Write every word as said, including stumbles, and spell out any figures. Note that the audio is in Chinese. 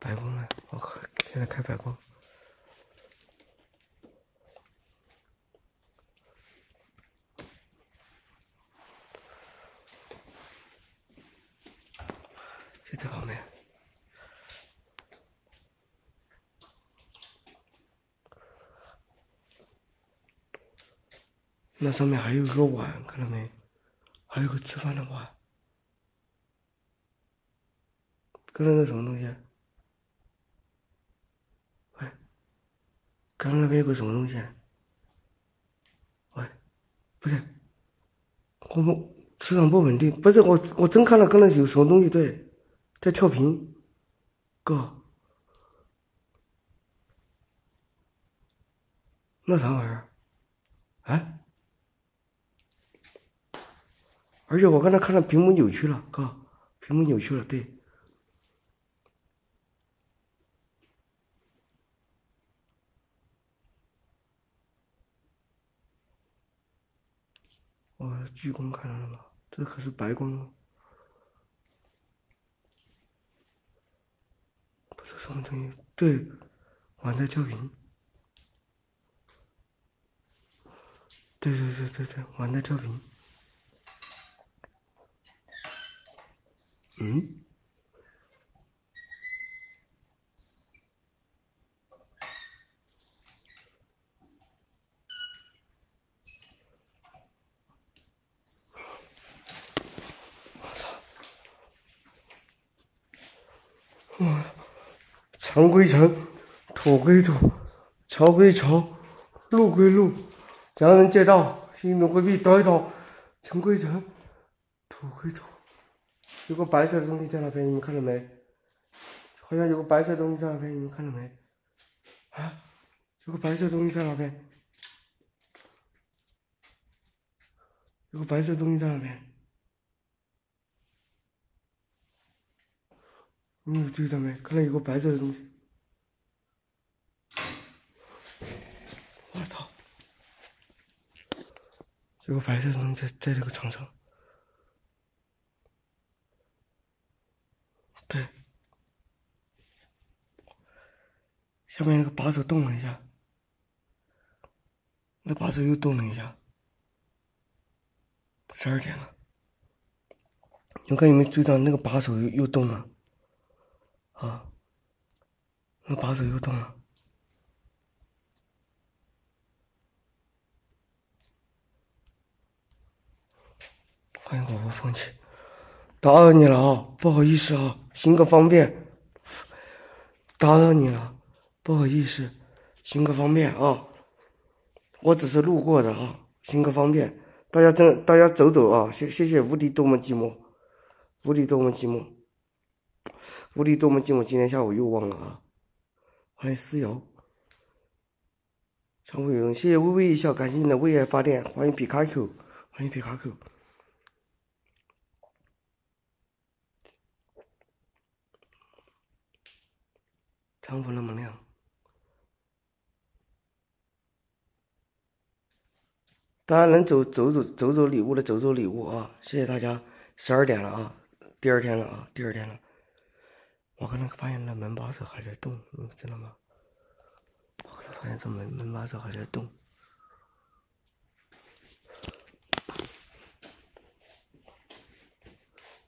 白光了，我靠！现在开白光。就这方面。那上面还有一个碗，看到没？还有个吃饭的碗。刚才那什么东西？喂，刚刚那边有个什么东西？喂，不是，我们磁场不稳定，不是我，我真看了刚才有什么东西，对，在跳频，哥，那啥玩意儿？啊？而且我刚才看到屏幕扭曲了，哥，屏幕扭曲了，对。我聚光看到了吗？这可是白光哦，不是什么东西。对，碗在跳频。对对对对对，碗在跳频。嗯？我操！我尘归尘，土归土，桥归桥，路归路，洋人借道，新奴回避，倒一倒，尘归尘，土归土。有个白色的东西在那边，你们看到没？好像有个白色的东西在那边，你们看到没？啊，有个白色的东西在那边，有个白色的东西在那边。你有注意到没？看到有个白色的东西。我操！有个白色的东西在在这个床上。对。下面那个把手动了一下，那把手又动了一下。十二点了，你看有没有注意到那个把手又又动了？啊，那把手又动了。欢迎宝宝放弃，打扰你了啊，不好意思啊，行个方便，打扰你了，不好意思，行个方便啊，我只是路过的啊，行个方便，大家真大家走走啊，谢谢谢无敌多么寂寞，无敌多么寂寞，无敌多么寂寞，今天下午又忘了啊，欢迎思瑶，常会有人，谢谢微微一笑，感谢你的为爱发电，欢迎皮卡丘，欢迎皮卡丘。仓库那么亮，大家能走走走走走礼物的走走礼物啊！谢谢大家，十二点了啊，第二天了啊，第二天了。我刚才发现那门把手还在动，你们知道吗？我刚才发现这门门把手还在动。